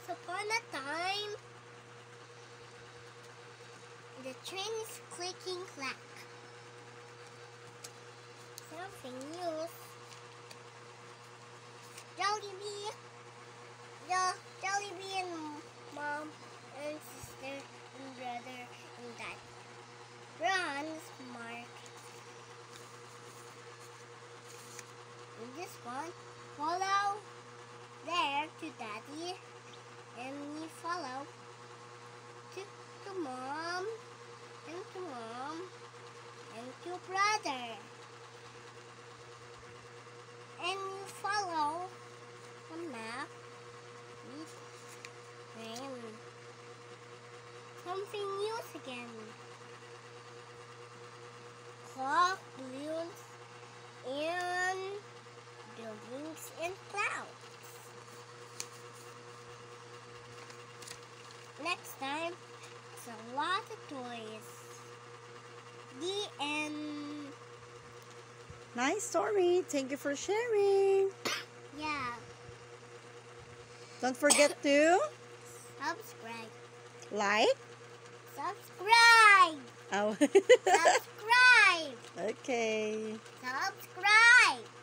Once upon a time, the train is clicking clack. Something new. Jolibee and mom and sister and brother and dad runs market. And this one follow there to daddy, and we follow to mom and to brother, and we follow the map. And something new again. Clock, balloons, and buildings and clouds. Next time, it's a lot of toys. The end. Nice story. Thank you for sharing. Yeah. Don't forget to Subscribe. like. Subscribe. Oh. Subscribe. Okay. Subscribe.